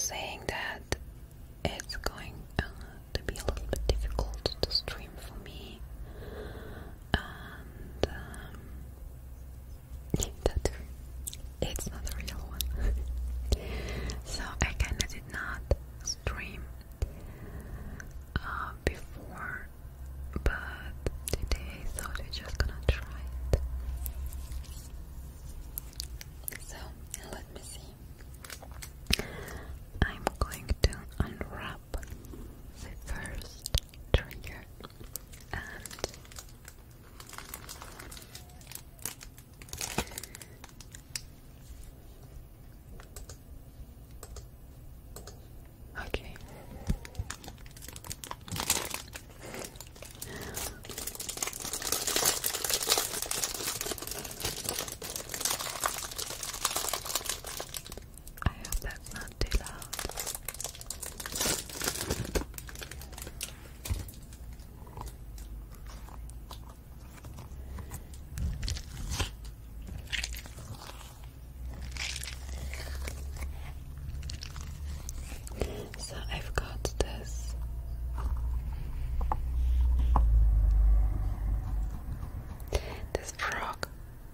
saying that it's going to be a little bit difficult to stream for me, and that it's not a real one. So I kinda did not stream before, but today I thought we're just gonna try it. So let me see. I'm going to unwrap the first trigger and okay. I hope that's not too loud. So I've got this frog.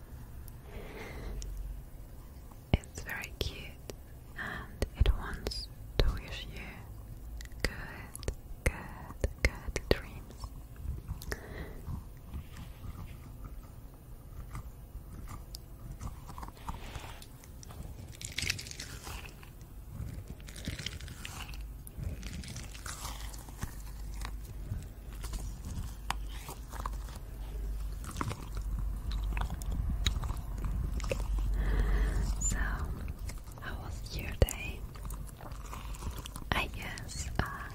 It's very cute and it wants to wish you good dreams. So, how was your day? I guess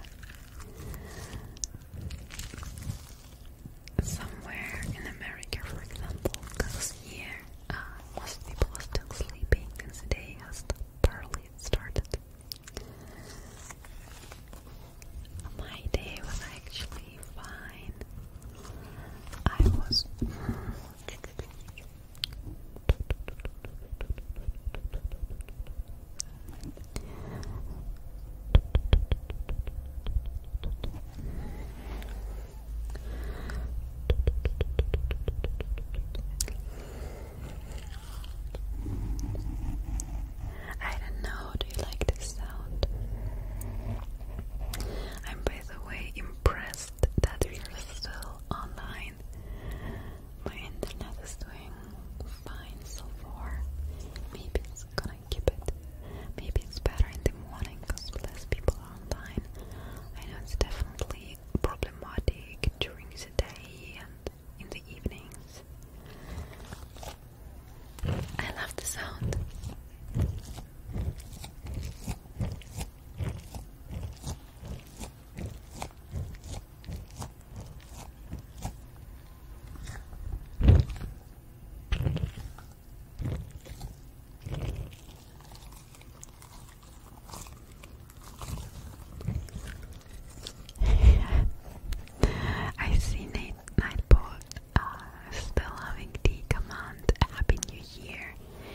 somewhere in America, for example, because here most people are still sleeping since the day has barely started. My day was actually fine. I was I don't know, do you like this sound? I'm by the way impressed that we're still online. My internet is doing fine so far. Maybe it's gonna keep it. Maybe it's better in the morning because less people are online. I know it's definitely problematic during the day and in the evenings. I love the sound. I see Nightbot still having the command Happy New Year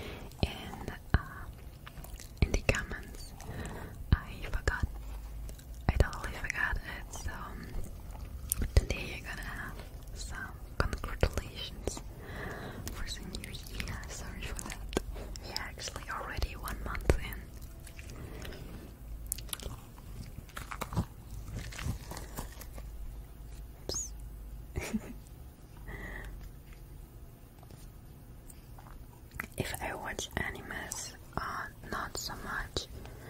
in the comments. I forgot. I totally forgot it. So today you're gonna have some congratulations for the new year. Sorry for that. We're actually already 1 month in. Oops. If I watch animes, not so much.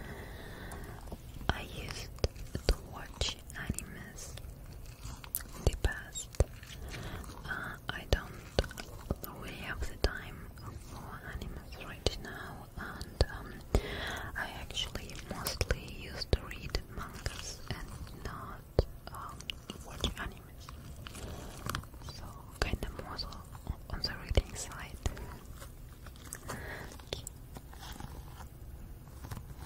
I used to watch animes in the past. I don't really have the time for animes right now, and I actually mostly used to read mangas and not watch animes. So kinda more so on the reading side.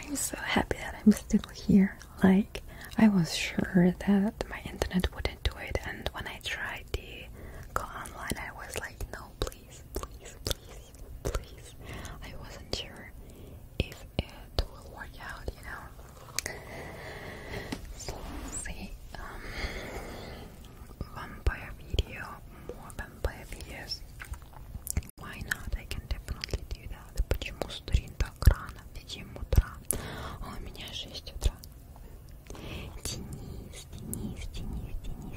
I'm so happy that I'm still here. Like, I was sure that my internet wouldn't do it, and when I tried to go online, I was like, no, please, please, please, please. I wasn't sure if it will work out, you know. So let's see. Vampire video, more vampire videos. Why not? I can definitely do that. Почему сторин так рано? В 7 утра. А у меня 6 утра. Денис, Денис, Денис, Денис.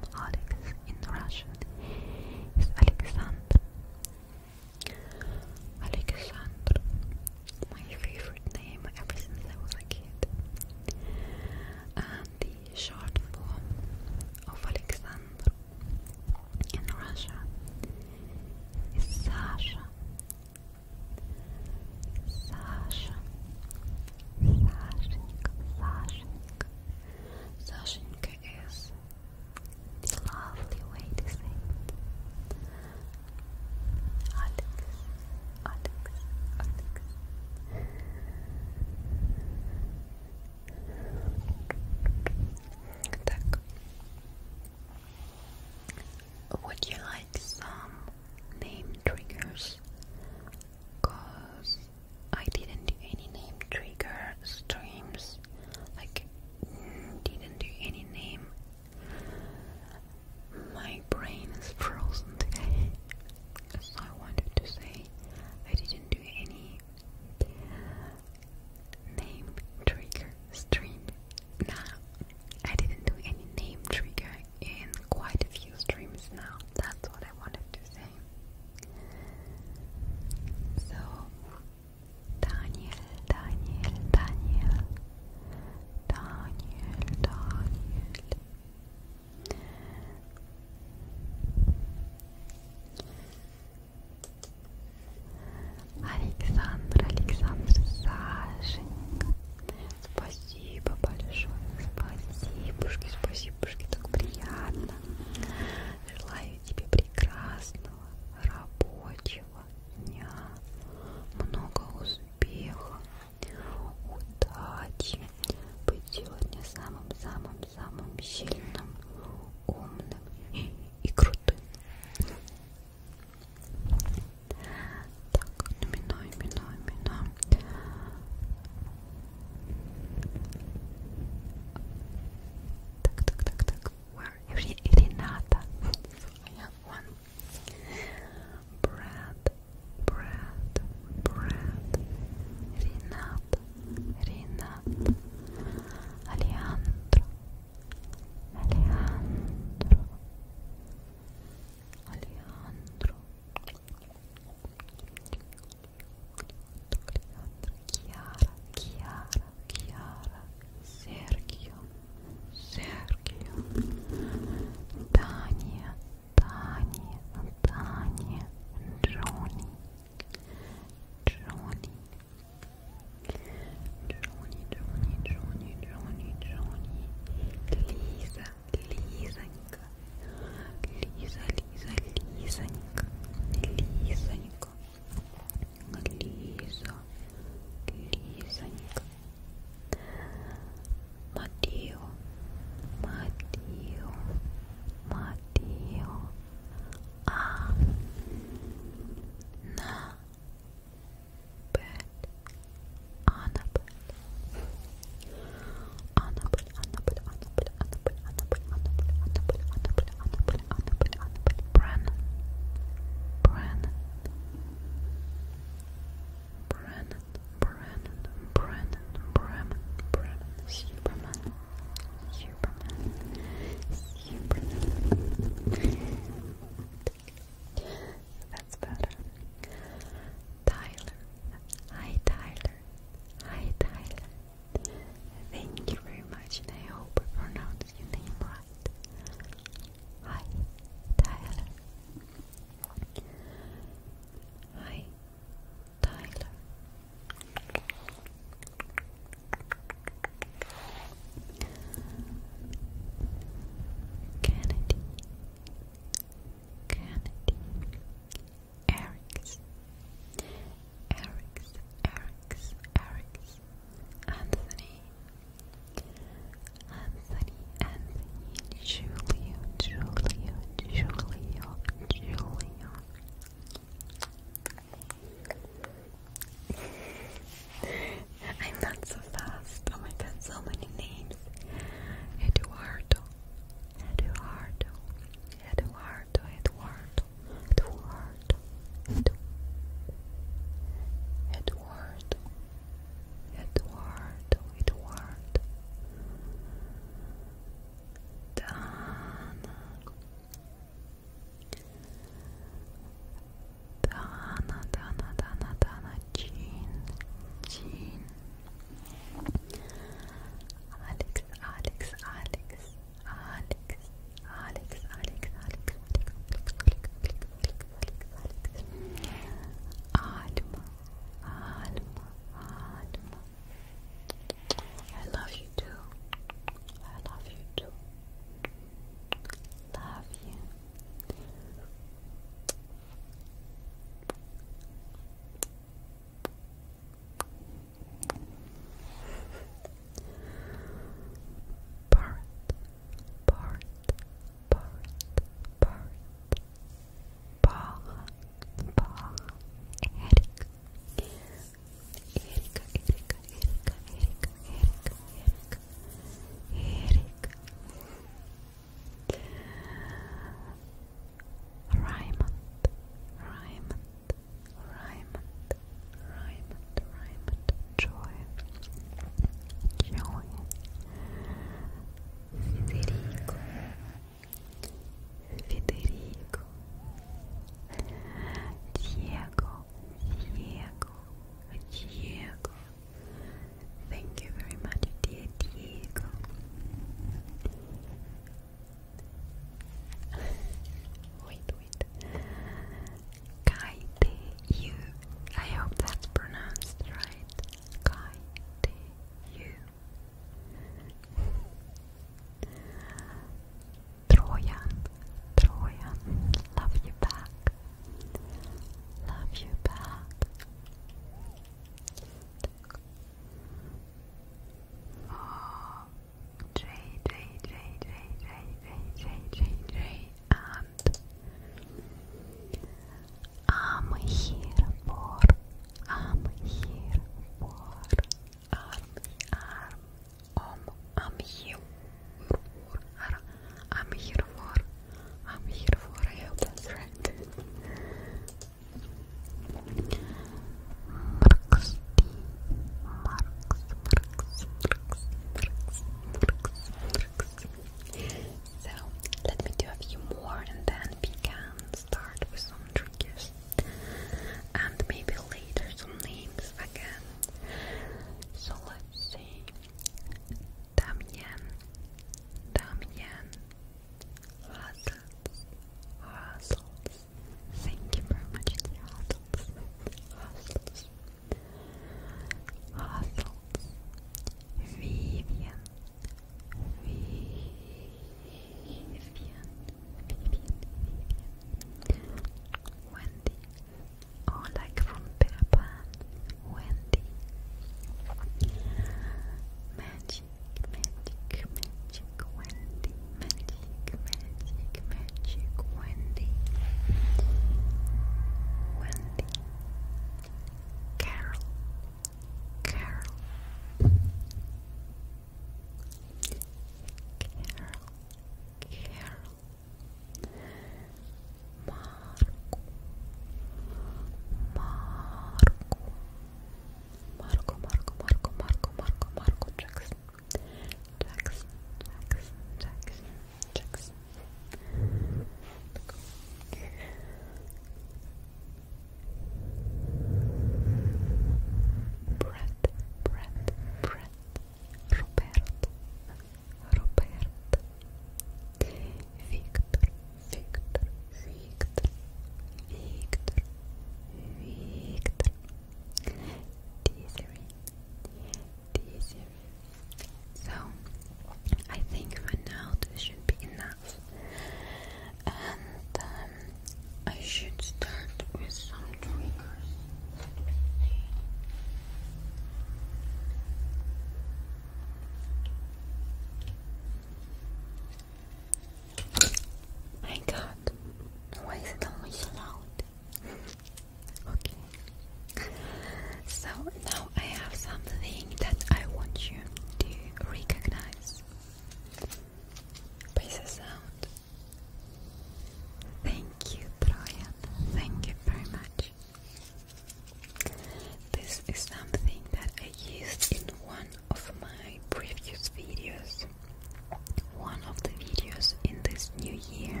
is something that I used in one of my previous videos, one of the videos in this new year.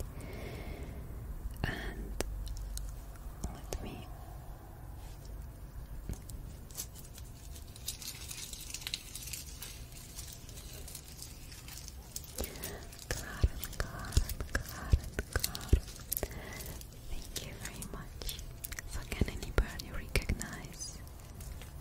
And let me Karen. Thank you very much. So can anybody recognize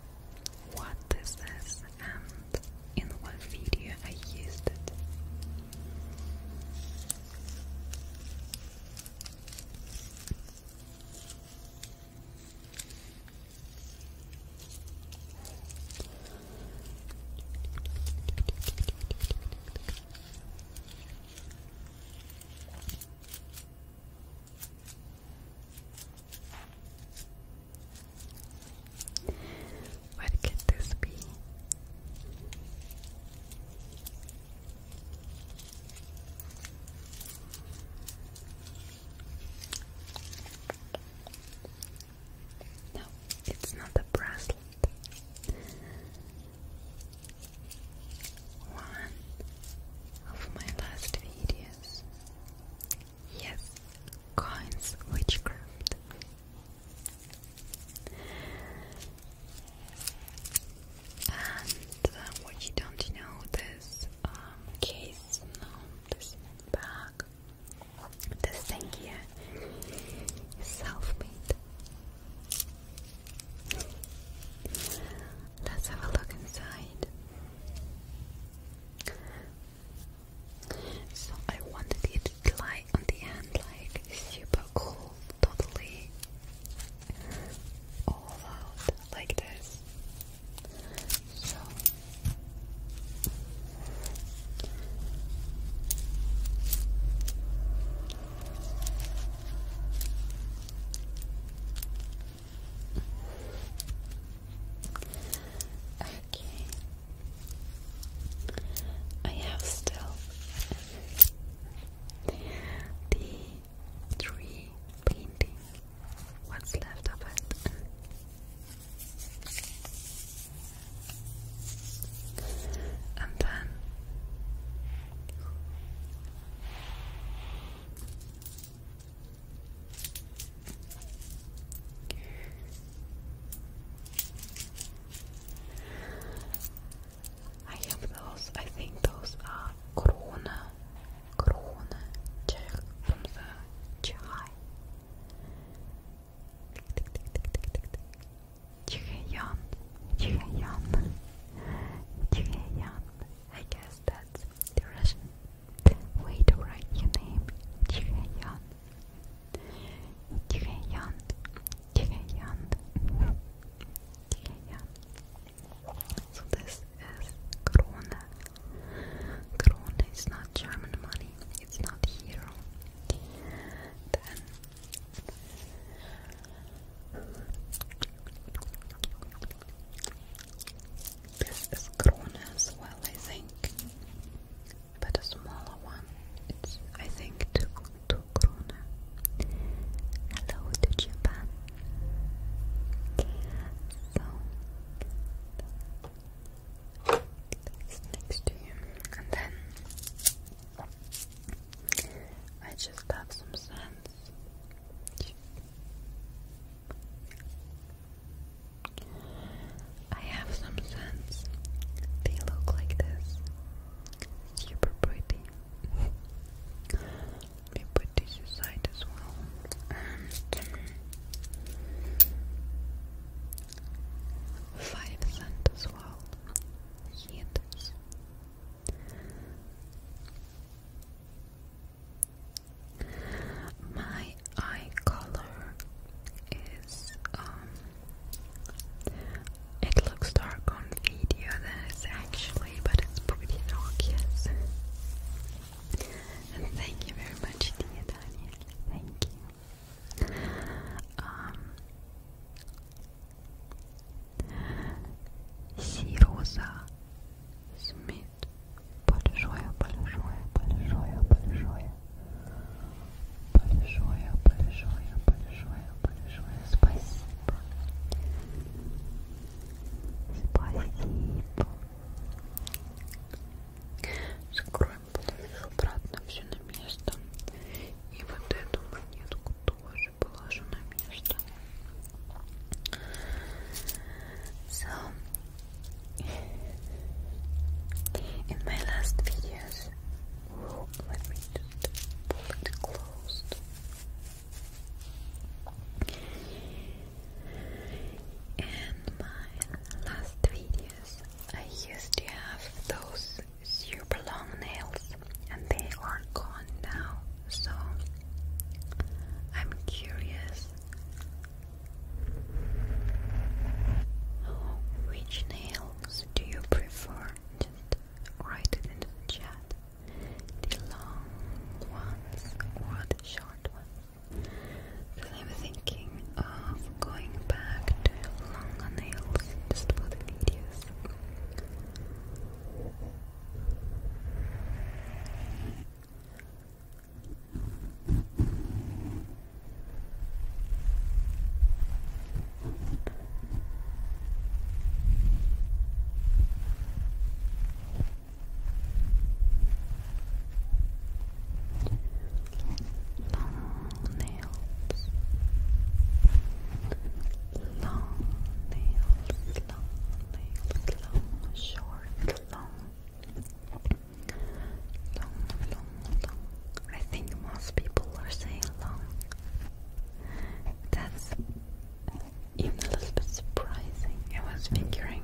fingering.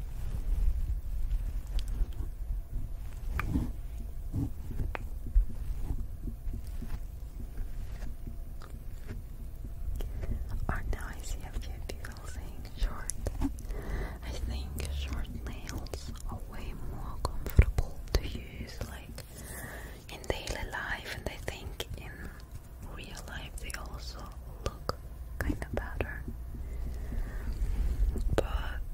Or now I see a few people saying short. I think short nails are way more comfortable to use, like in daily life, and I think in real life they also look kind of better. But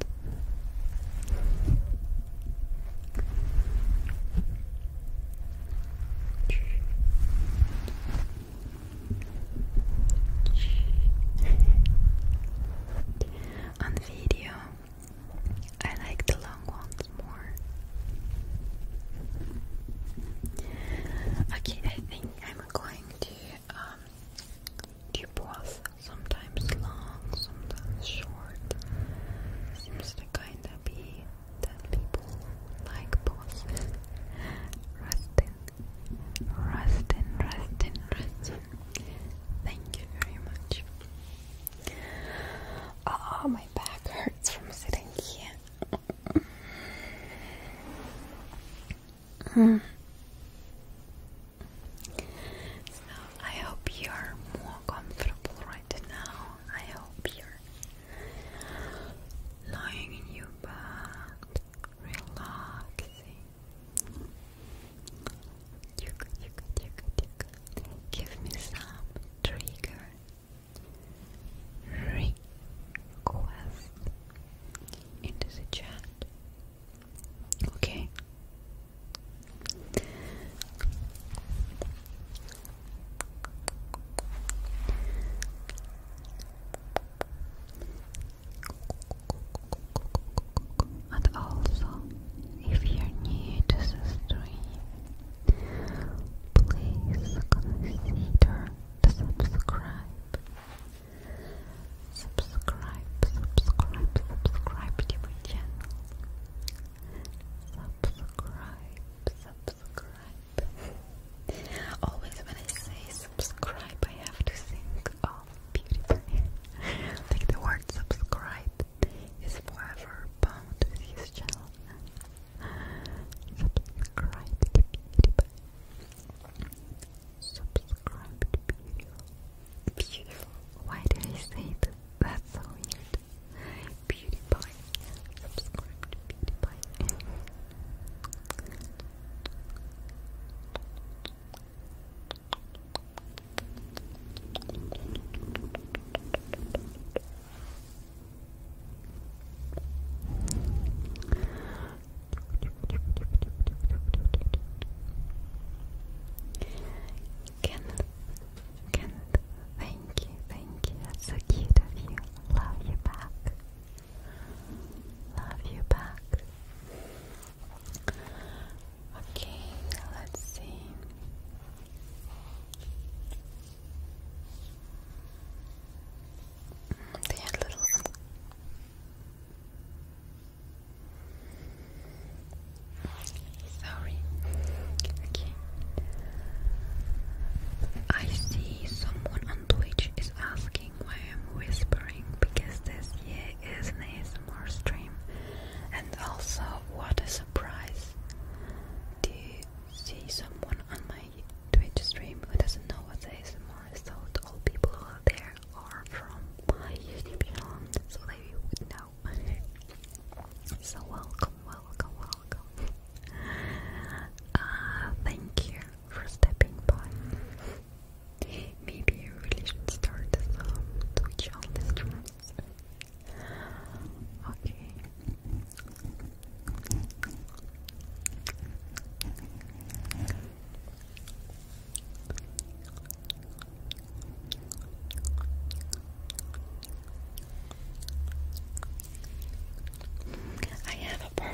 on video, I like the long ones more. Okay, I think I'm going to do both. Sometimes long, sometimes short. Seems to kinda be that people like both. Rustin. Thank you very much. Oh, my back hurts from sitting here. So I hope you're more comfortable right now. I hope you're lying in your bed, relaxing. Give me some trigger request into the chat. Okay. And also, if you're new to the stream, please consider to subscribe to my channel. Subscribe. Always when I say subscribe, I have to think of beauty. Like the word subscribe is forever bound with this channel. Subscribe to beauty. Subscribe to beautiful. Why did I say that? That's so weird. Beauty pie. Subscribe to beauty pie. Ken, thank you, that's so cute of you. Love you back. Okay, let's see. They had little sorry. Okay. I see someone on Twitch is asking why I'm whispering, because this is an ASMR stream. And also, what a surprise to see someone on my Twitch stream who doesn't know what ASMR is. So all people who are there are from my YouTube channel, so they would know. So welcome. Thank you for stepping by. Maybe you really should start some Twitch only streams. Okay. I have a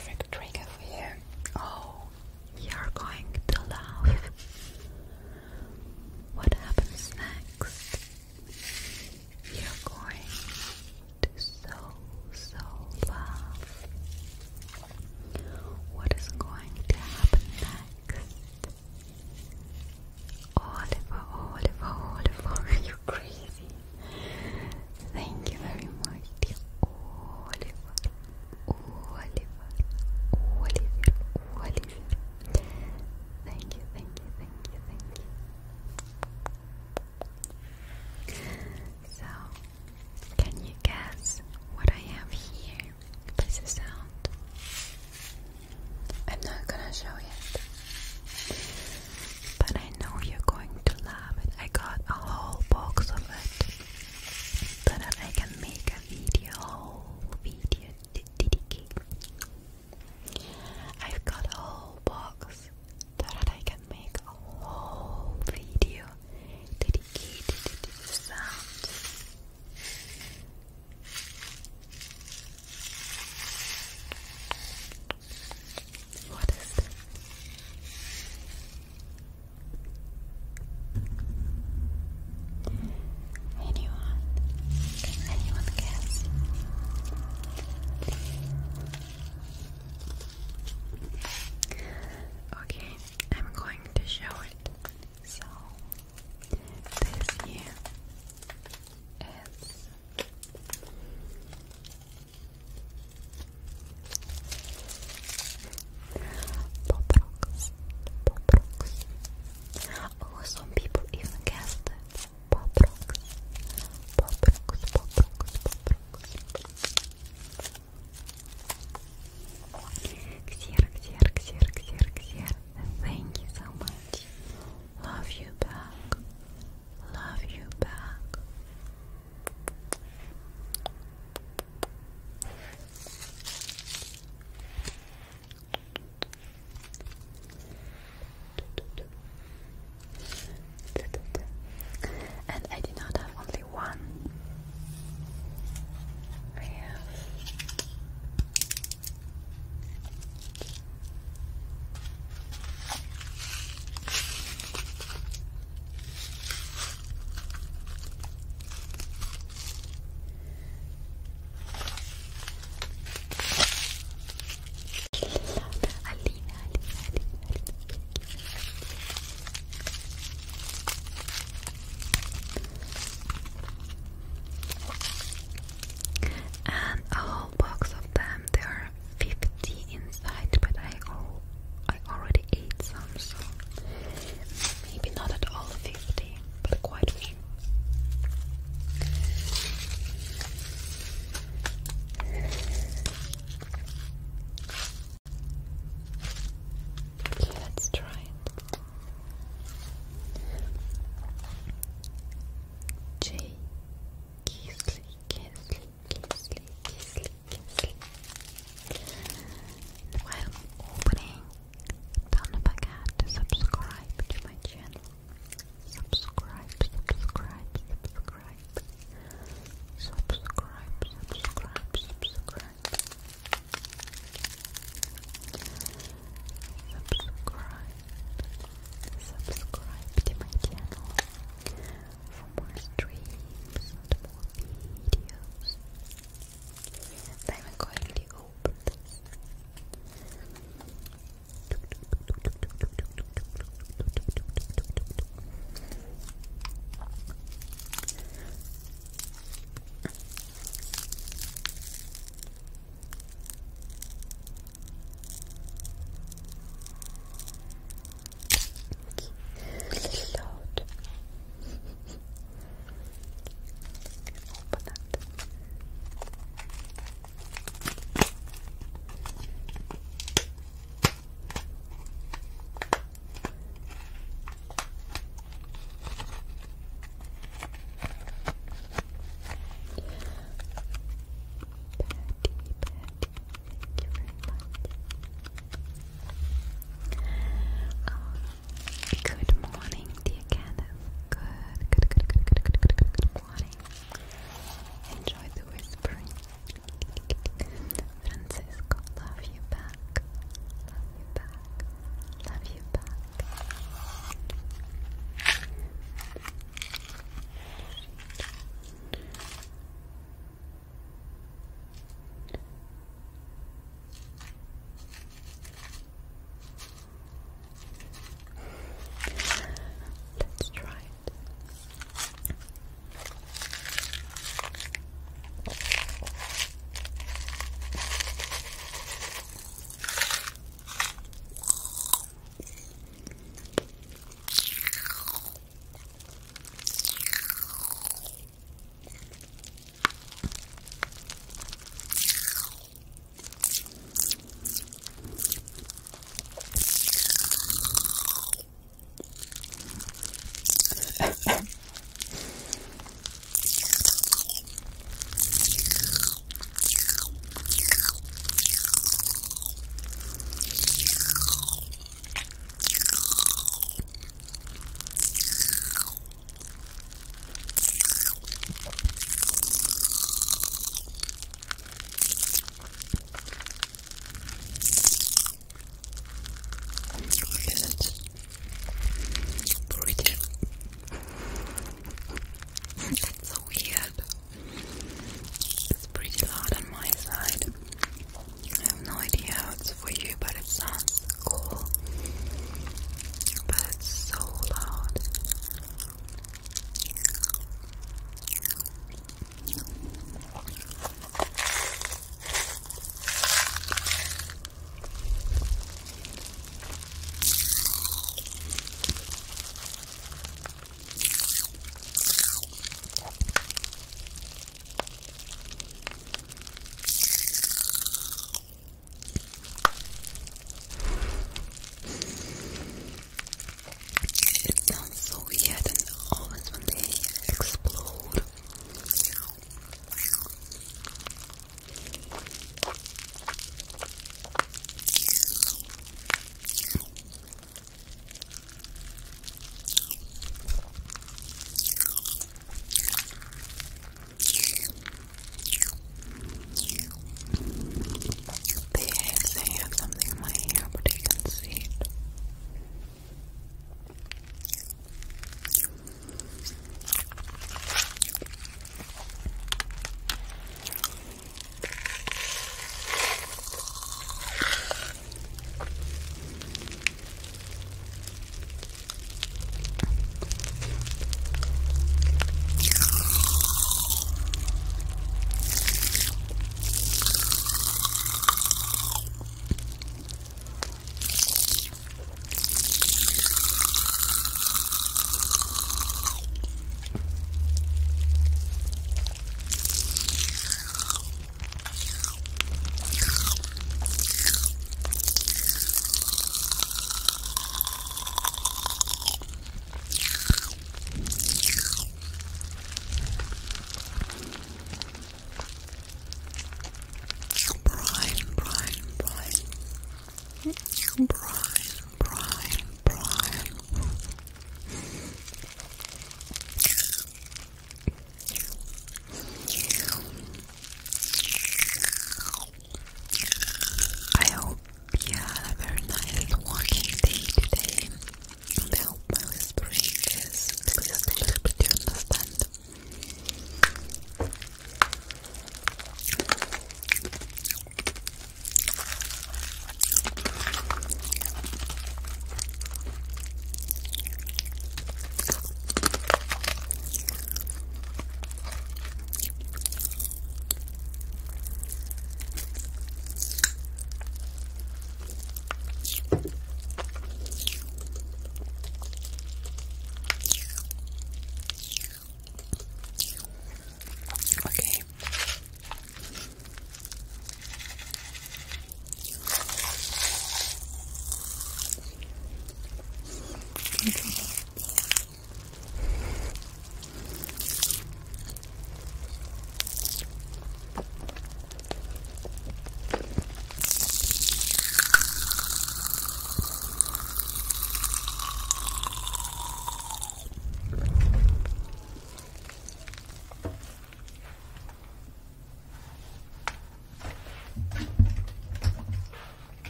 I hope you had a very nice working day today, and I hope my whispering is at least a little bit you understand.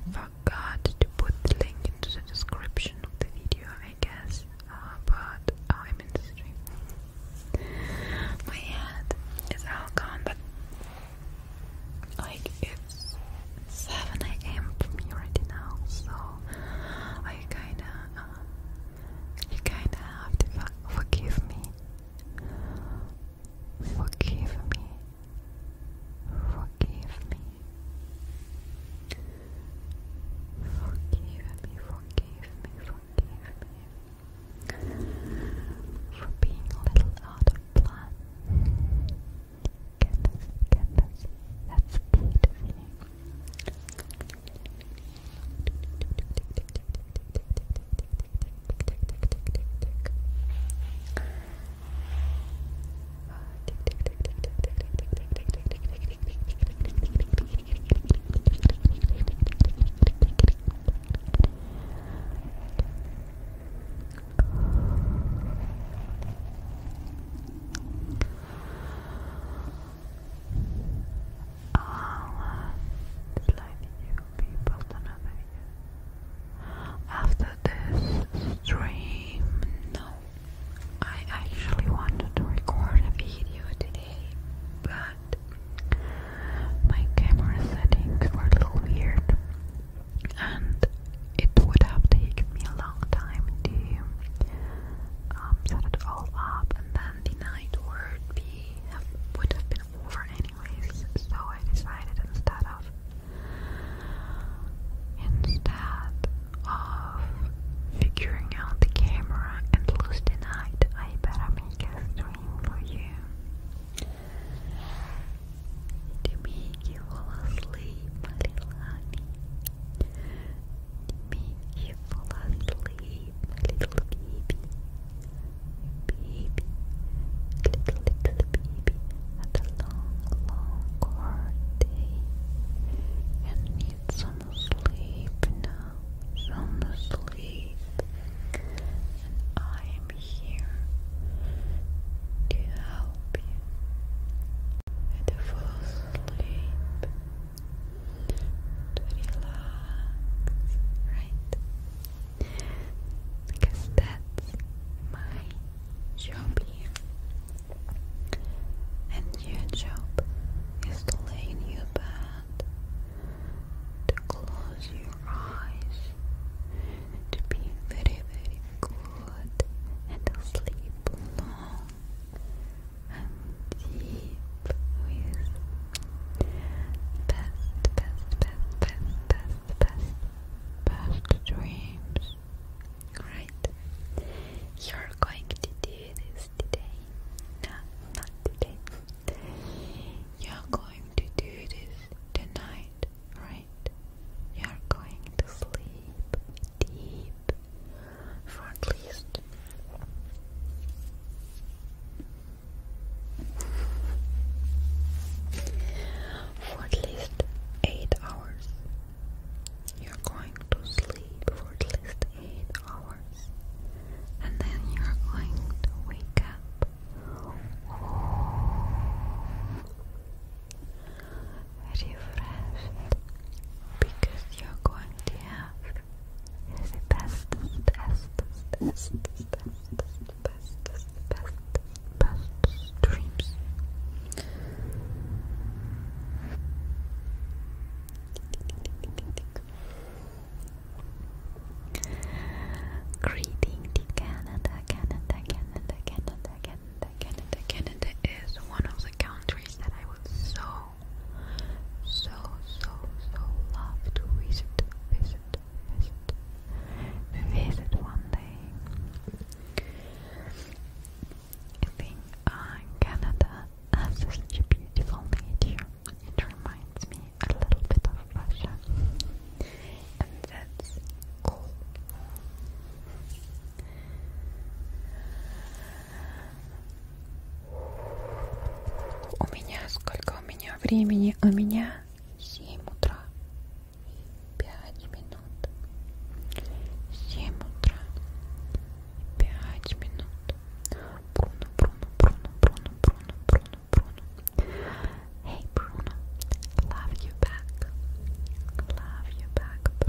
forgot to put the link into the description of the video, I guess, but I'm in the stream. My head is all gone, but like it's 7 AM for me right now, so I you kinda have to forgive me. Forgive me. Forgive me. Forgive me, for being a little out of plan. Goodness, that's good feeling. After this stream, no, I actually wanted to record a video today, but my camera settings were a little weird, and it would have taken me a long time to set it all up, and then the night would have been over anyways. So I decided instead of figuring out the camera and lose the night, I better make a stream for you to make you fall asleep, my little honey. To make you fall asleep, my little baby. Baby, little baby, had a long, hard day and need some sleep now, some sleep. And I am here to help you to fall asleep, to relax, right? Because that's my job here. And your job is to lay in your bed, to close your eyes, to be very, very good, and to sleep long and deep with best dreams. Right? You're going to do this today. No, not today. You're going to do this tonight, right? You're going to sleep deep for at least for at least 8 hours. You're going to sleep for at least 8 hours, and then you're going to wake up refreshed, because you're going to have the bestest dreams. Greeting to Canada. Canada is one of the countries that I would so love to visit one day. I think Canada has such a beautiful nature. It reminds me a little bit of Russia, and that's cool. Сколько у меня времени? У меня 7 утра. 5 минут. 7 утра. 5 минут. Bruno. Hey Bruno, love you back,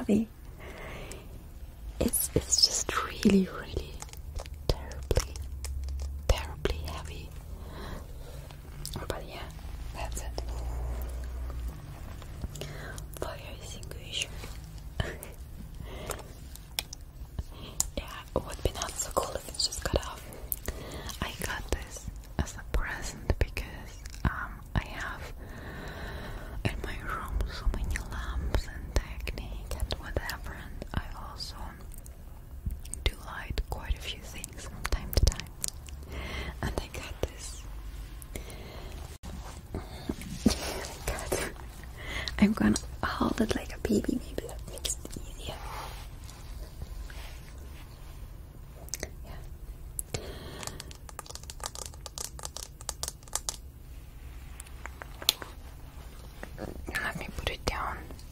heavy. It's just really, really terribly, terribly heavy. But yeah, that's it. Fire extinguisher. Yeah, it would be not so cool if it's just cut off. I got this as a present because I have in my room so many lamps and technique and whatever, and I also do light quite a few things from time to time. And I got this. I'm gonna hold it like a baby, maybe that makes it easier. Yeah. Let me put it down.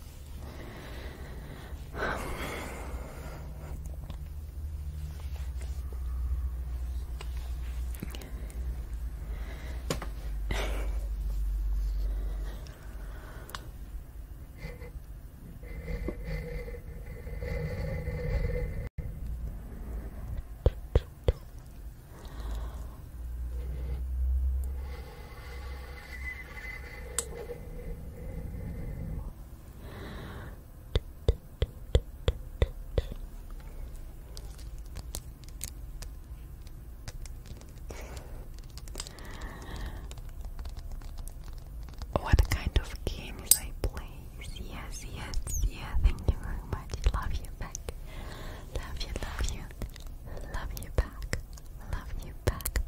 What kind of games I play? Yes, yeah, thank you very much. Love you back. Love you back. Love you back.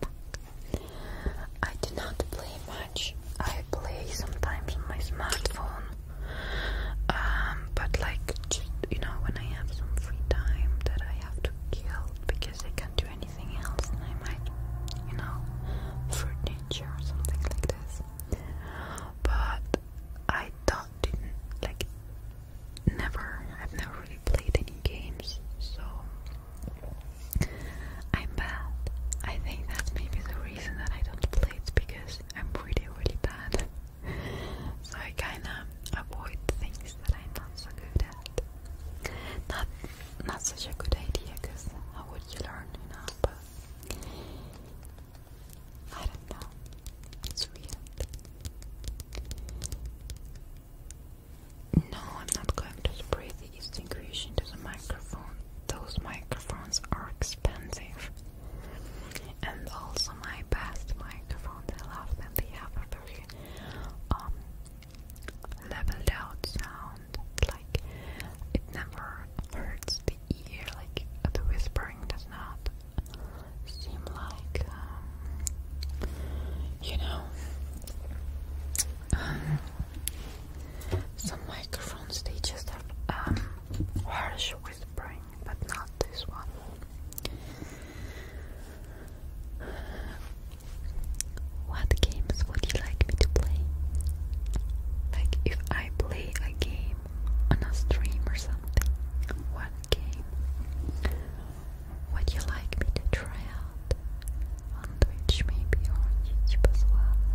I do not play much. I play sometimes on my smartphone. But like, just, when I have some free time that I have to kill because I can't do anything else, and I might, fruit ninja or something like this. But I've never really played any games, so I'm bad. I think that's maybe the reason that I don't play it, because I'm really, really bad. So I kinda avoid things that I'm not so good at. Not such a good idea, because how would you learn, but I don't know. It's weird. No, I'm not going to spray the extinguisher into the microphone. Those microphones are expensive. And also my best microphones, I love them. They have a very leveled out sound. Like, it never hurts the ear. Like, the whispering does not seem like, some microphones, they just have harsh whispering, but not this one. What games would you like me to play? Like, if I play a game on a stream or something, what game would you like me to try out on Twitch maybe, or on YouTube as well?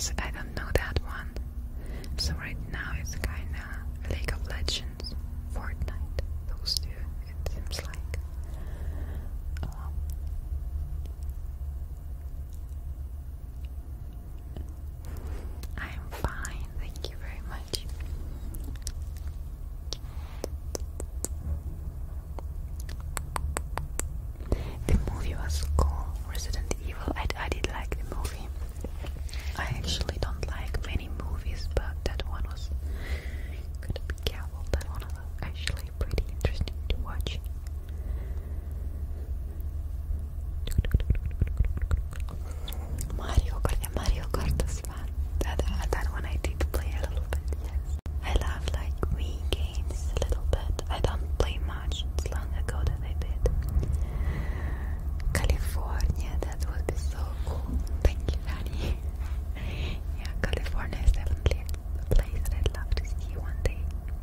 because I don't know that one. So right now it's kinda League of Legends, Fortnite, those two, it seems like. I'm fine, thank you very much. The movie was cool, Resident Evil. I did like the movie. I actually don't like many movies, but that one was, gotta be careful, that one was actually pretty interesting to watch. Mario Kart is fun. That one I did play a little bit, yes. I love like Wii games a little bit. I don't play much, it's long ago that I did. California, that would be so cool. Thank you, Danny. Yeah, California is definitely a place that I'd love to see one day.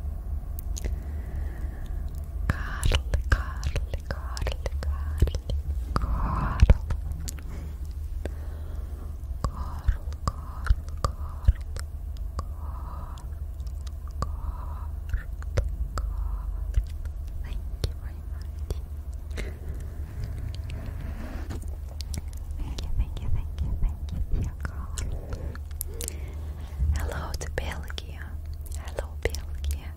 Carl. Thank you very much. Thank you, dear Carl. Hello to Belgia. Hello, Belgia.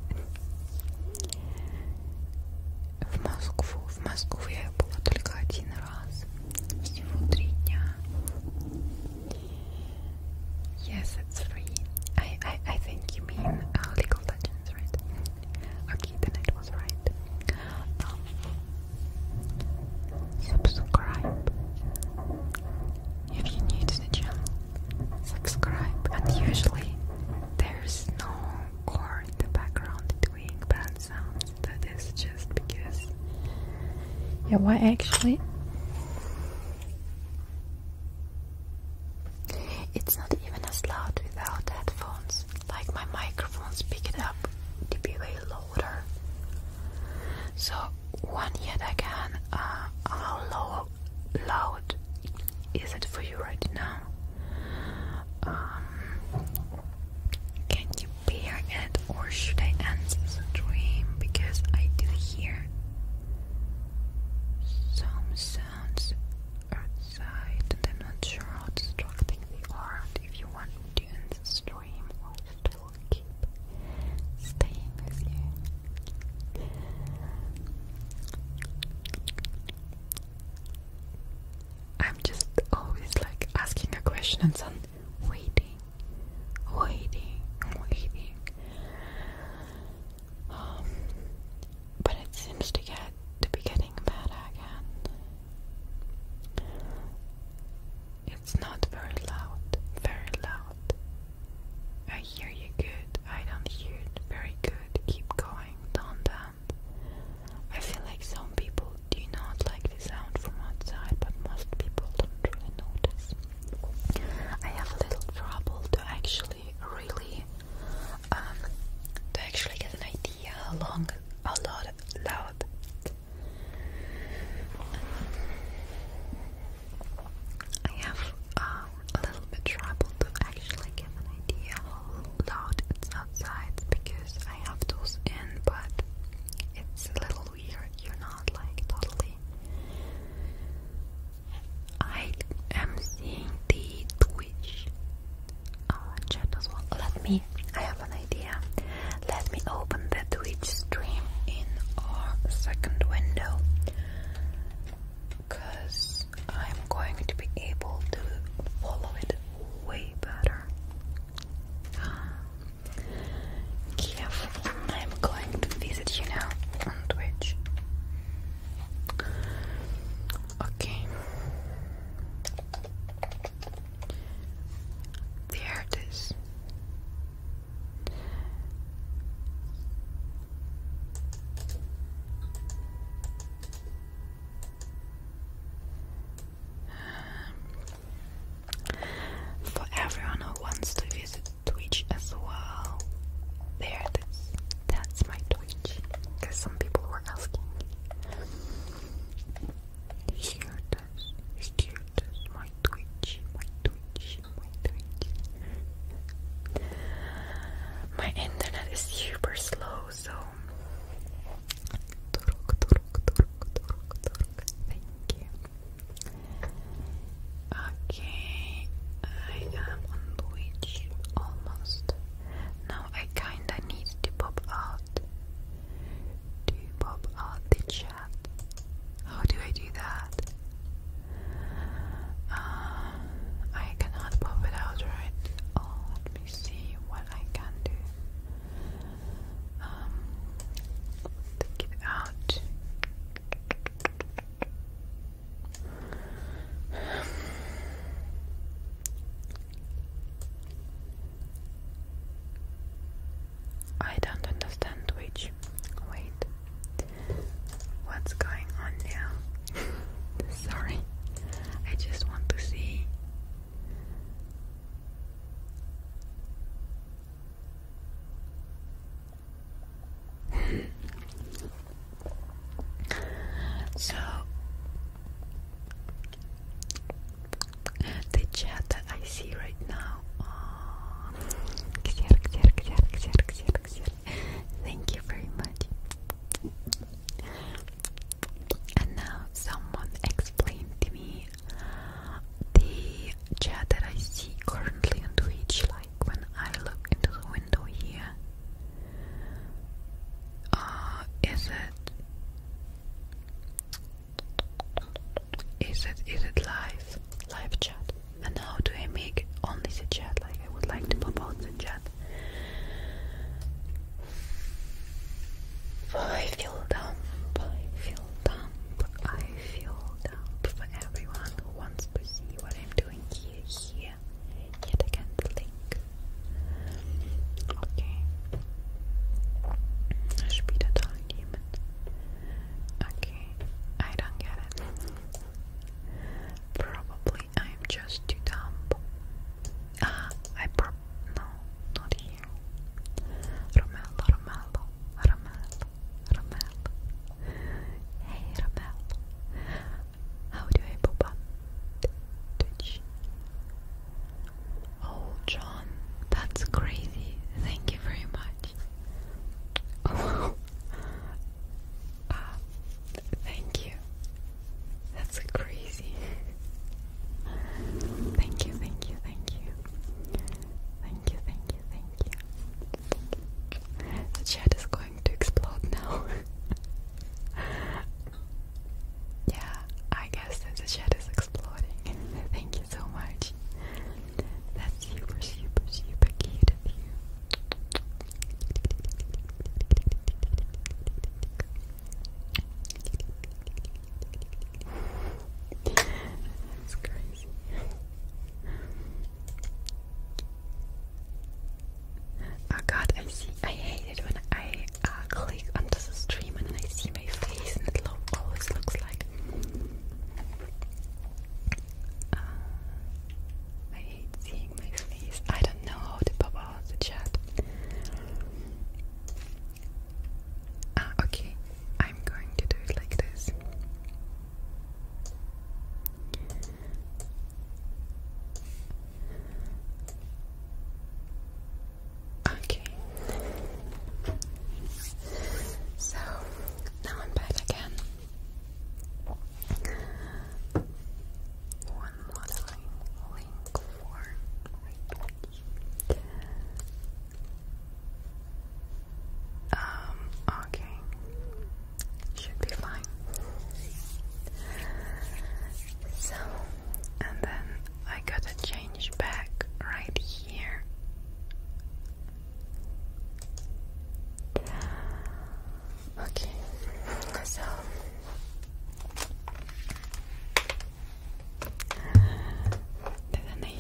В Москву я была только один раз. Всего 3 дня. Yes, it's free. I think you mean League of Legends, right? Okay, then it was right. Subscribe. If you're new to the channel, subscribe. And usually there's no core in the background doing bad sounds. That is just because. Yeah, why actually? It's not even as loud without headphones. Like my microphones pick it up to be way louder. So one yet again, how loud is it for you right now? Can you bear it, or should I end the stream? Because I do hear some sounds outside and I'm not sure how distracting they are. If you want me to end the stream or still keep staying with you. I'm just always like asking a question and then waiting. But it seems to be getting better again. It's not very loud. I hear you good. I don't hear it very good. Keep going. Don't end. I feel like some people do not like the sound from outside, but most people don't really notice. I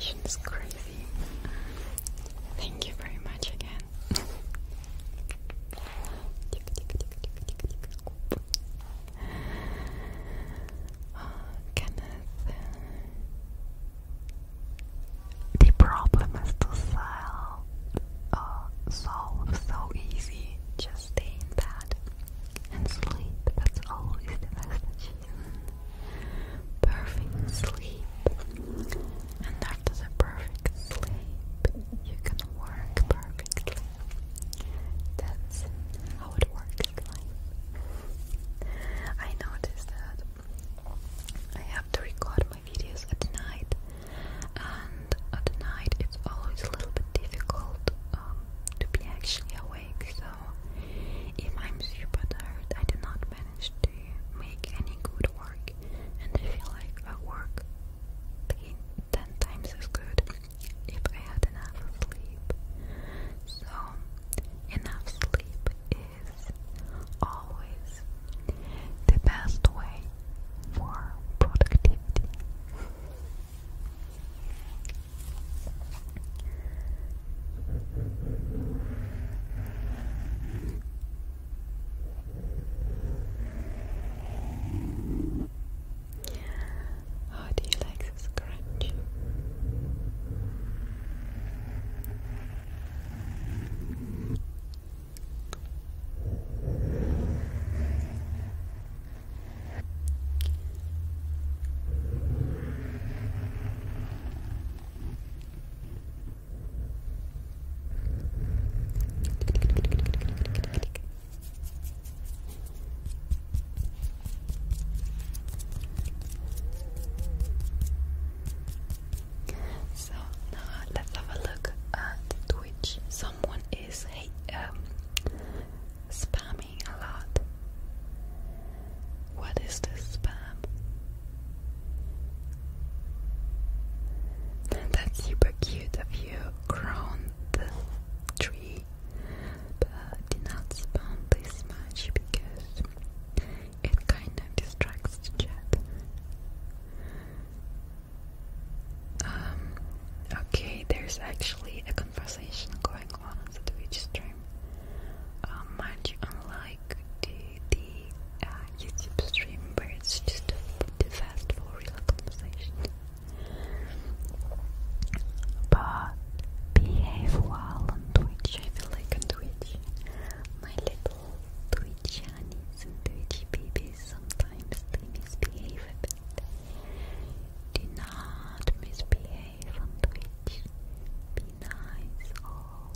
animation is crazy. Thank you very much again. Kenneth, the problem is to solve so easy. Just stay in bed and sleep. That's always the best achievement. Perfect sleep. And after the perfect sleep, you can work perfectly. That's how it works in life. I noticed that I have to record my videos at night, and at night it's always a little bit difficult to be actually awake. So if I'm super tired, I do not manage to make any good work, and I feel like I work 10 times as good if I had enough sleep. So enough sleep is always the best way for productivity. How do you like this crunch? So now let's have a look at Twitch. Someone is spamming a lot. What is this spam? That's super cute of you, grown the tree, but do not spam this much because it kind of distracts the chat. Okay, there's actually a conversation going on the Twitch stream. Much unlike the YouTube stream where it's just too fast for real conversation. But behave well on Twitch. I feel like on Twitch, my little Twitch honeys and Twitch babies, sometimes they misbehave a bit. Do not misbehave on Twitch. Be nice always.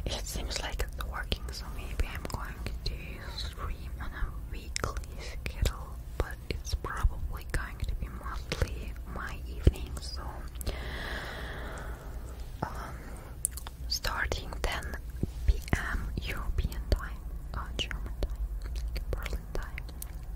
It seems like it's working, so maybe I'm going to stream on a weekly schedule, but it's probably going to be mostly my evenings, so starting 10 p.m. European time, German time, Berlin time.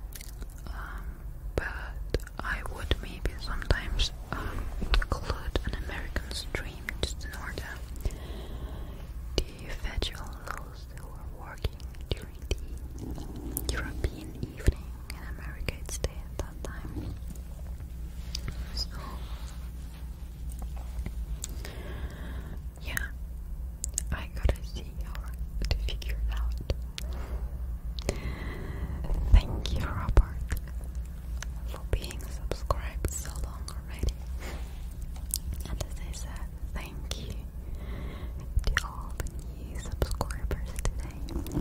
But I would maybe sometimes include an American stream just in order to fetch all those who are working during the European evening. In America it's day at that time. So yeah, I gotta see how to figure it out. Thank you, Robert, for being subscribed so long already. And as I said, thank you to all the new subscribers today.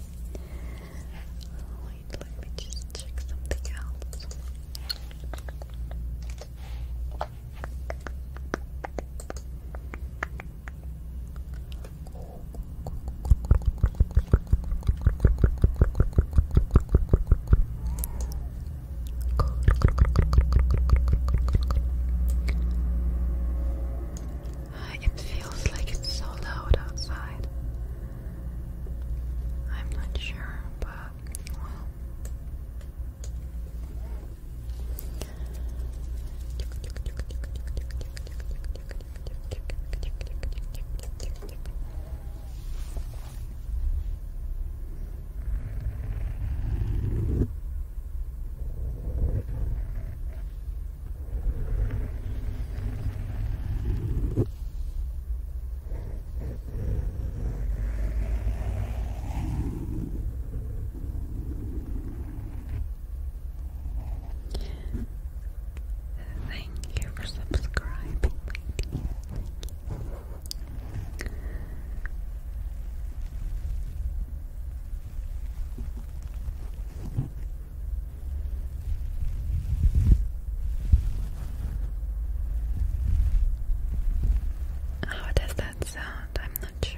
Wait, let me just check something else. It feels like it's so loud outside. I'm not sure, but well. Thank you for subscribing, lady. How does that sound? I'm not sure.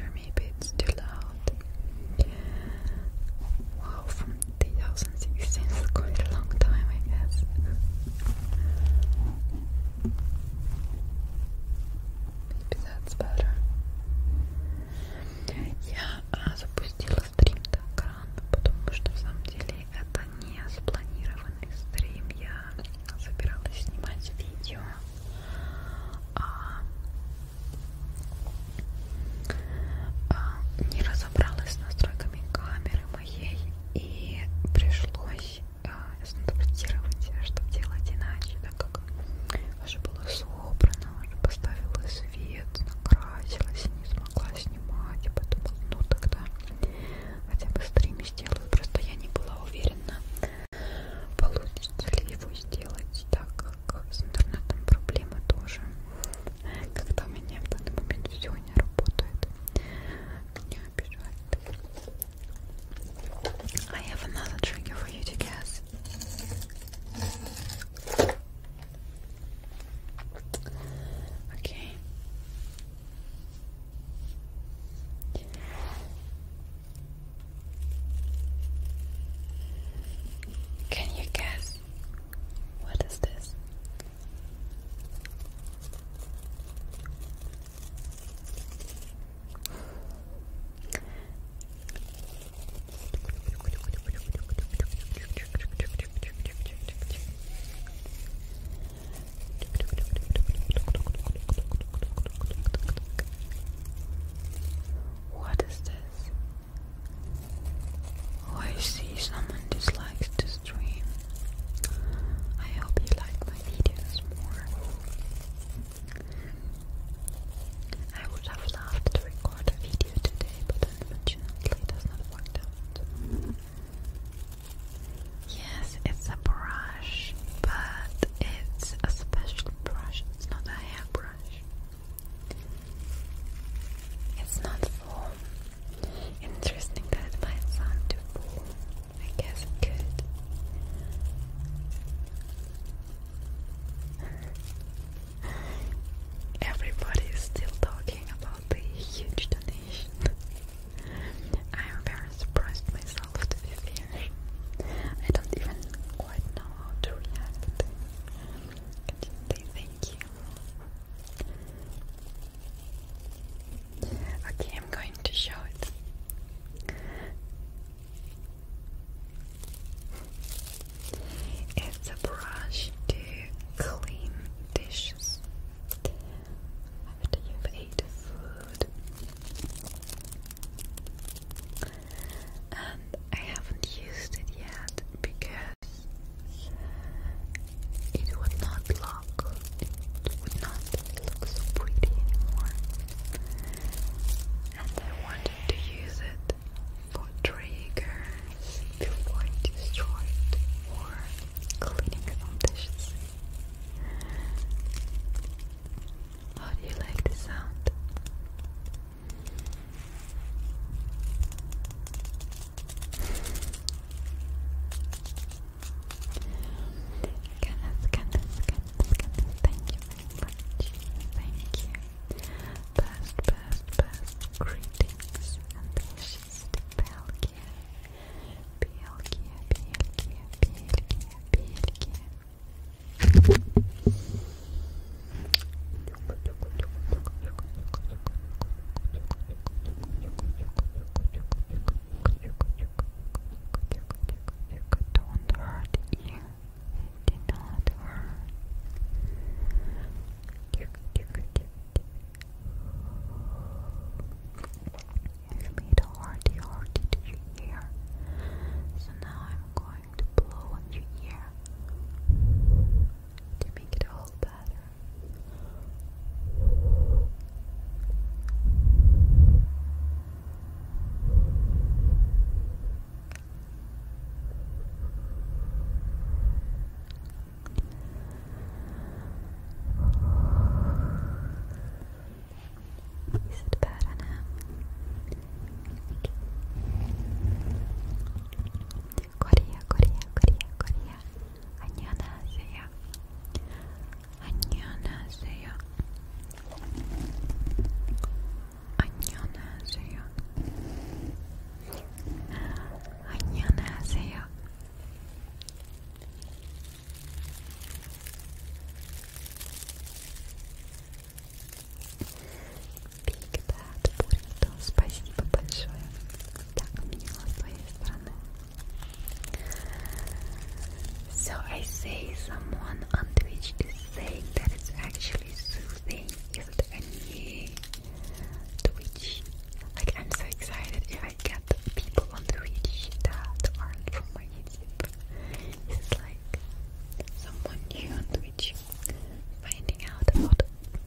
someone on Twitch is saying that it's actually soothing. Is it any Twitch? Like, I'm so excited if I get people on Twitch that aren't from my YouTube. It's like someone new on Twitch finding out about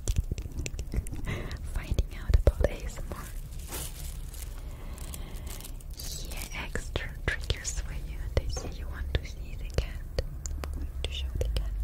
ASMR. Yeah, extra triggers for you. They say you want to see the cat. I'm going to show the cat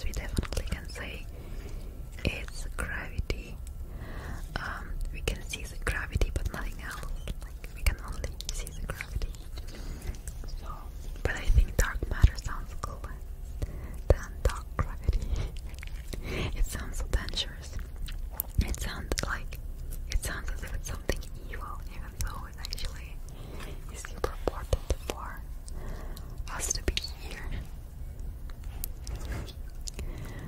we definitely can say it's gravity. We can see the gravity but nothing else. Like, we can only see the gravity. So, but I think dark matter sounds cooler than dark gravity. It sounds so dangerous. It sounds as if it's something evil, even though it actually is super important for us to be here.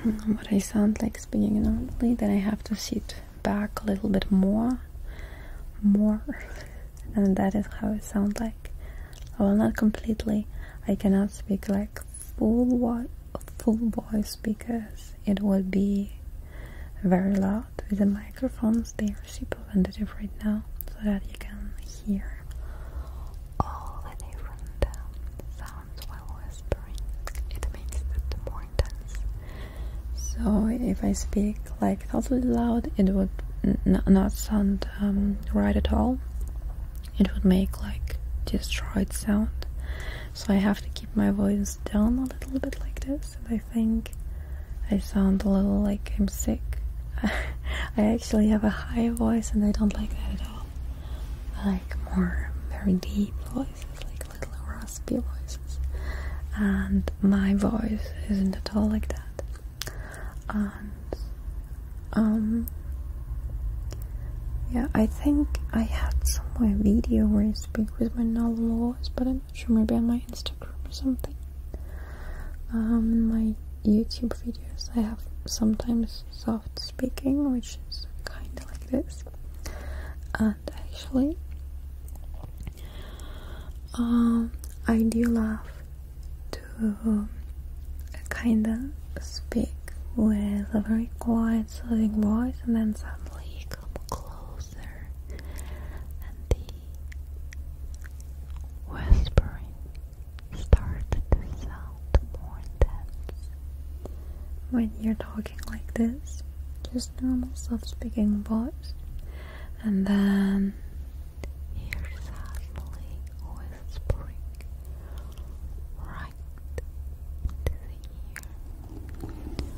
But I sound like speaking normally, then I have to sit back a little bit more, and that is how it sounds like. Well, not completely. I cannot speak like full voice because it would be very loud with the microphones. They are super sensitive right now, so that you can hear all the different sounds while whispering. It makes it more intense. So if I speak like totally loud, it would not sound right at all. It would make like destroyed sound. So I have to keep my voice down a little bit like this, and I think I sound a little like I'm sick. I actually have a high voice and I don't like that at all. I like more very deep voices, like little raspy voices. And my voice isn't at all like that. And yeah, I think I had somewhere video where I speak with my normal voice, but I'm not sure, maybe on my Instagram or something. In my YouTube videos I have sometimes soft speaking, which is kind of like this. And actually I do love to kind of speak with a very quiet, soothing voice, and then suddenly you come closer and the whispering started to sound more intense. When you're talking like this, just normal soft-speaking voice, and then you're suddenly whispering right into the ear,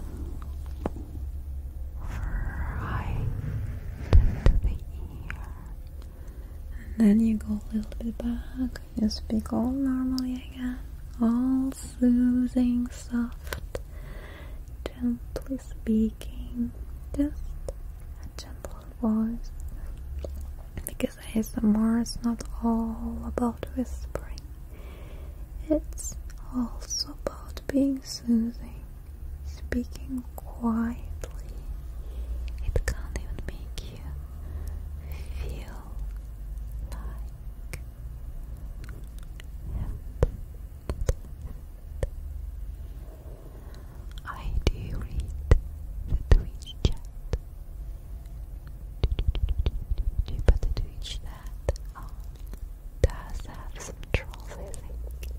right into the ear, and then you go a little bit back, you speak all normally again, all soothing, soft, gently speaking, just a gentle voice, because ASMR is not all about whispering, it's also about being soothing, speaking quietly. It can't even make you feel like I do read the Twitch chat, but the Twitch that does have some trolls, I think.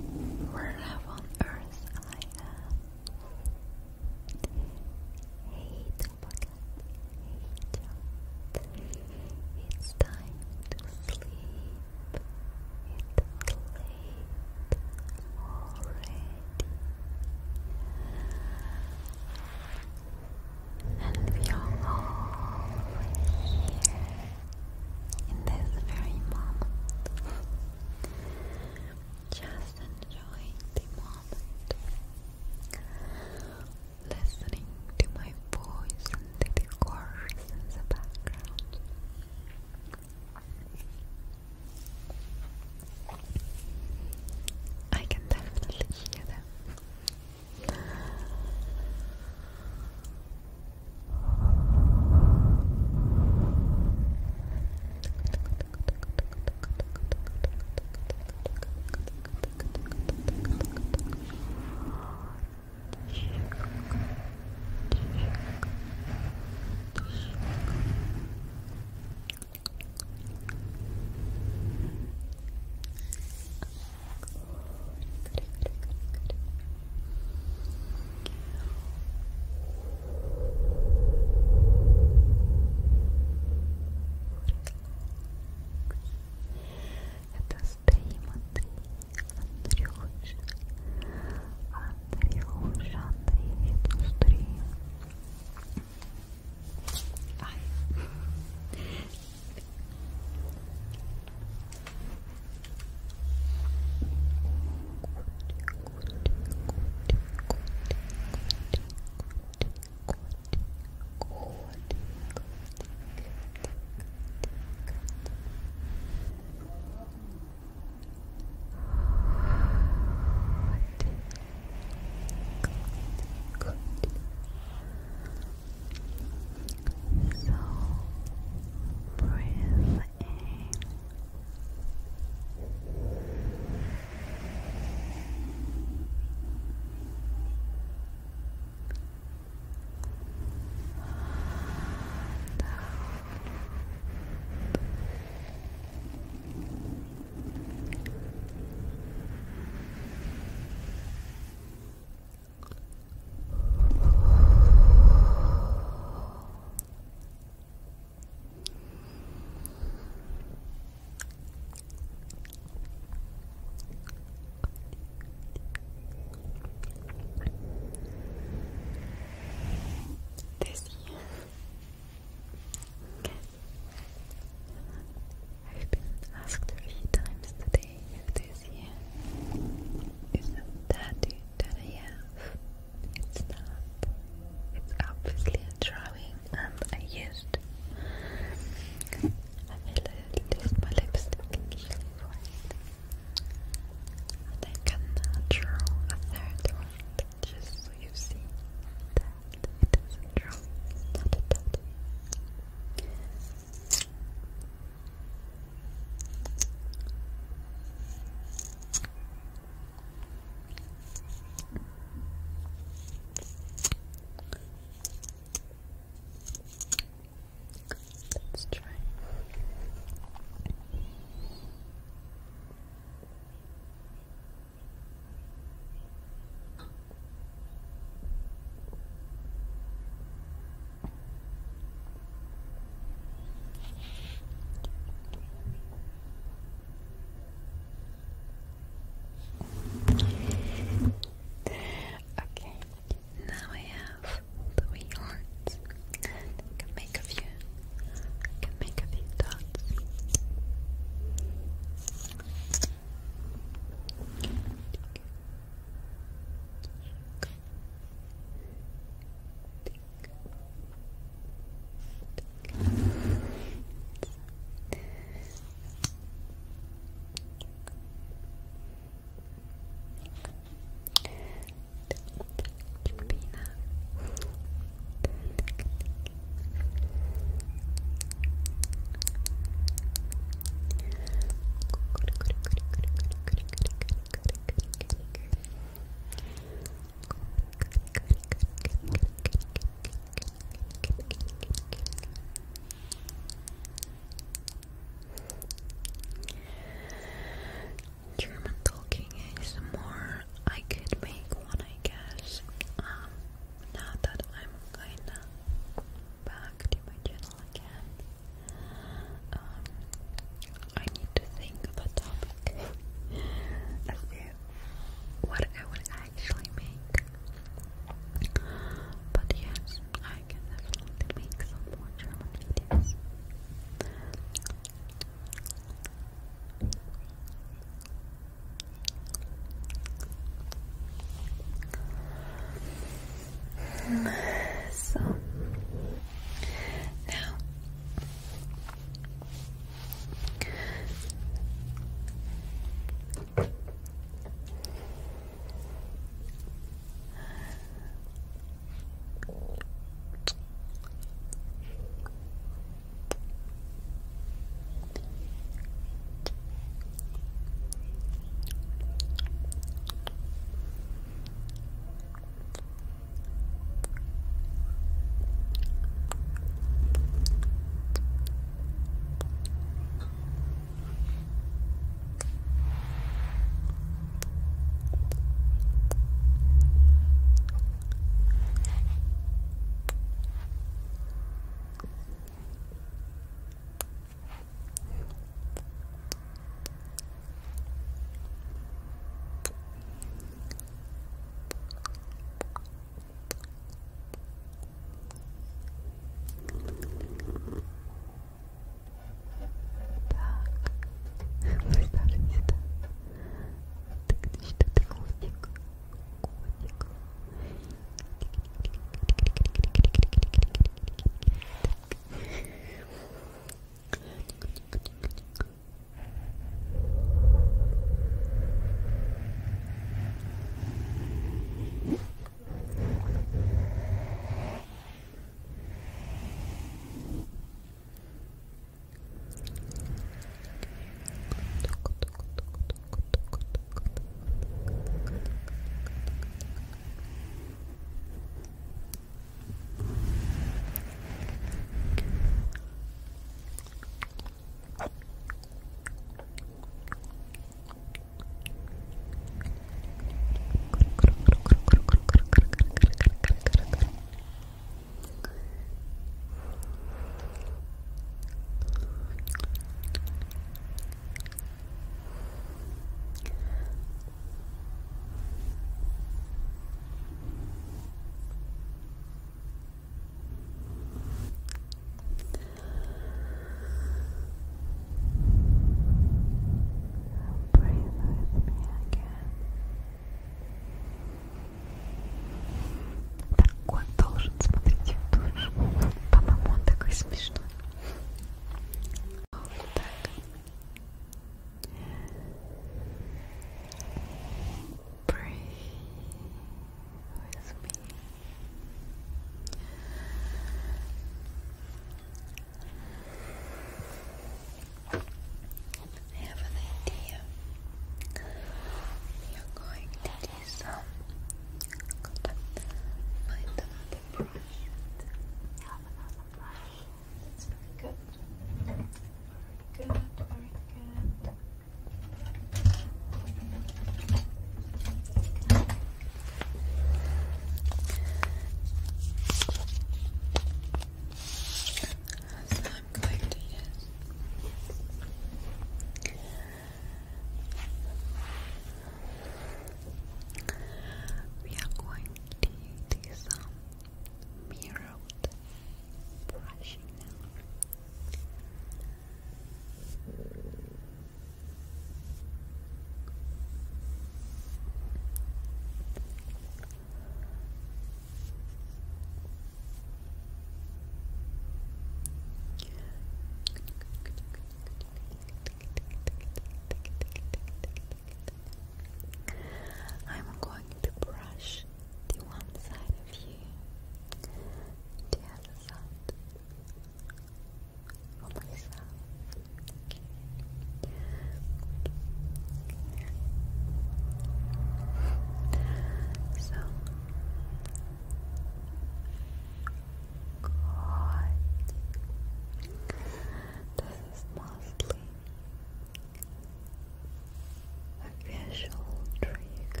special trigger,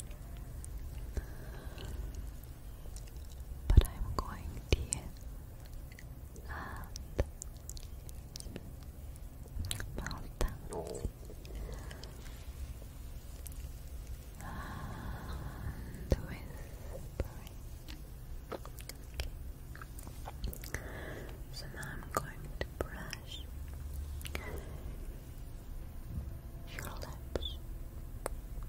but I'm going to add meltdowns and whispering. So now I'm going to brush your lips.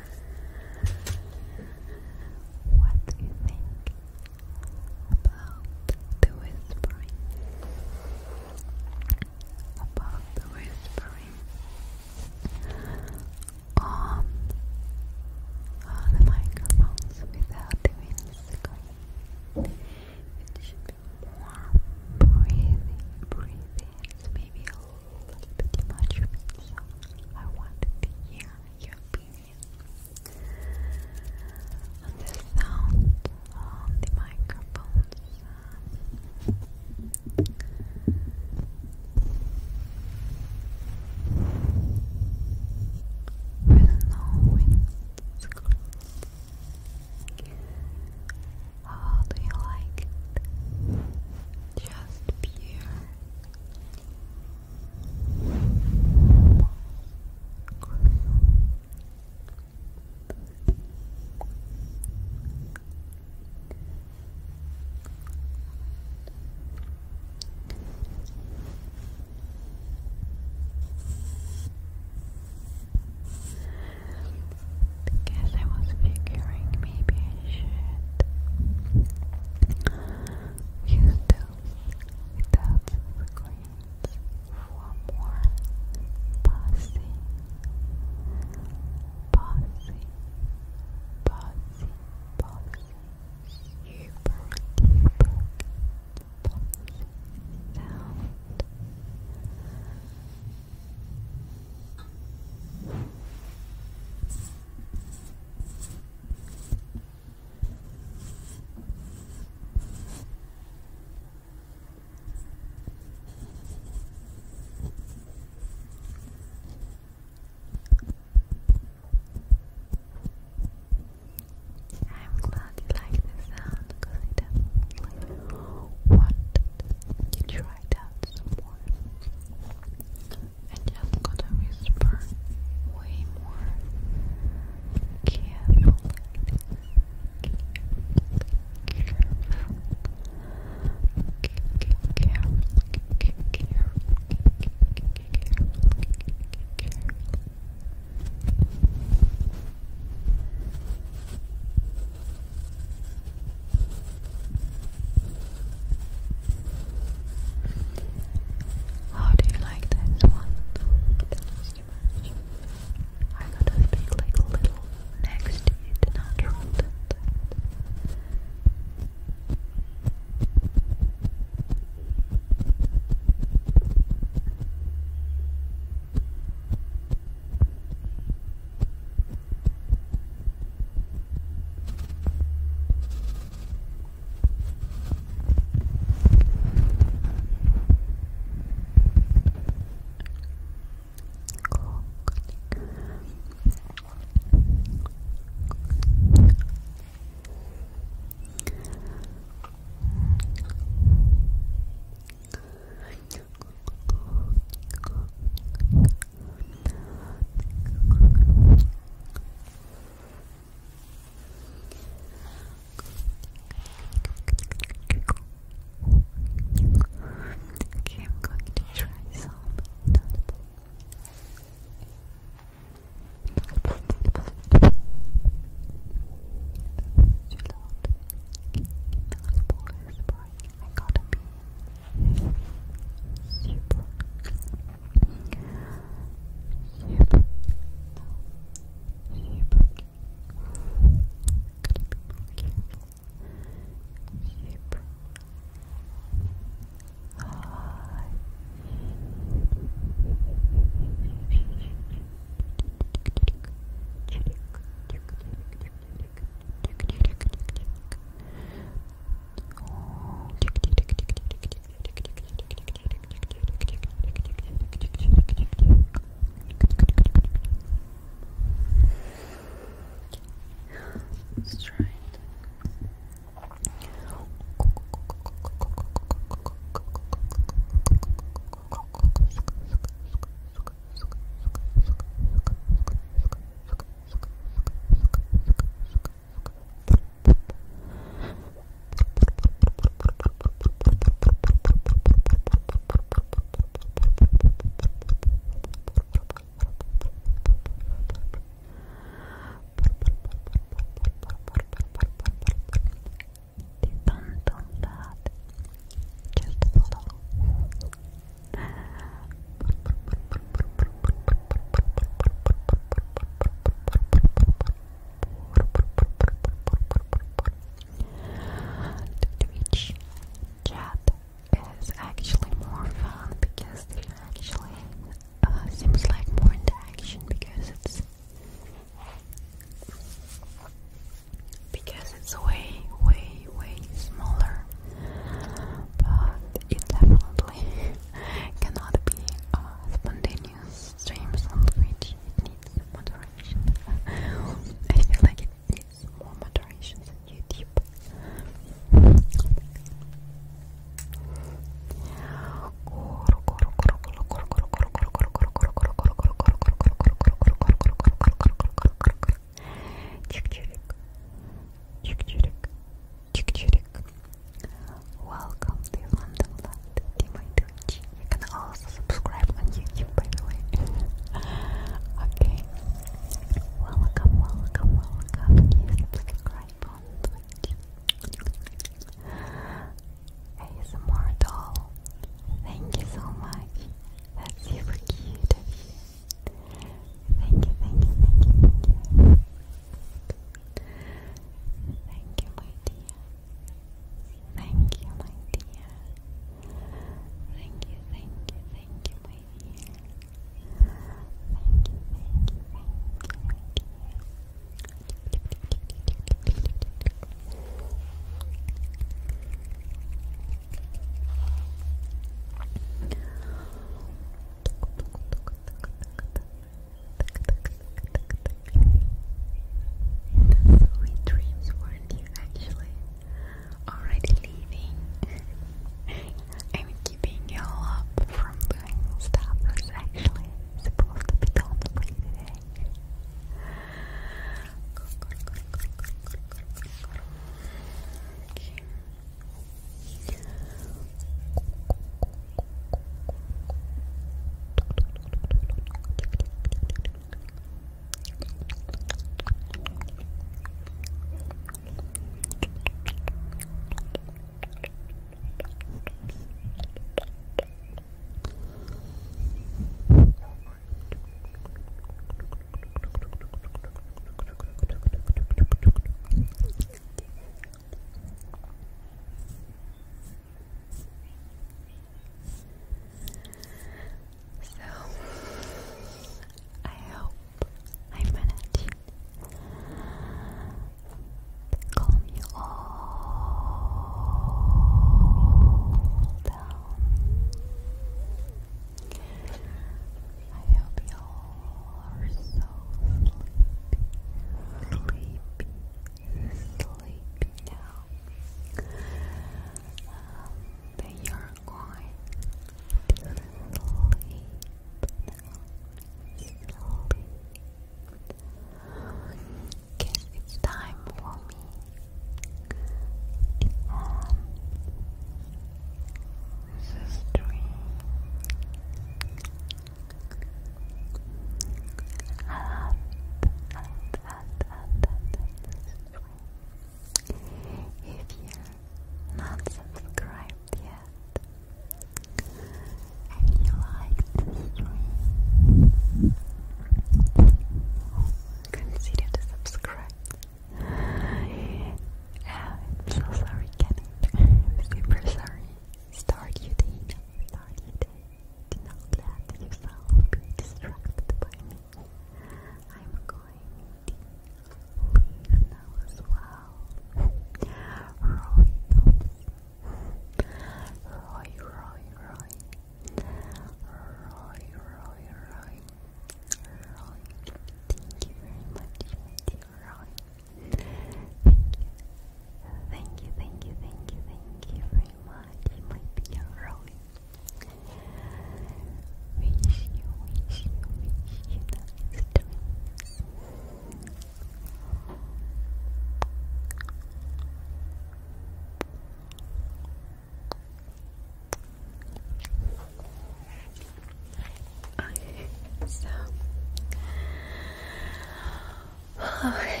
Okay.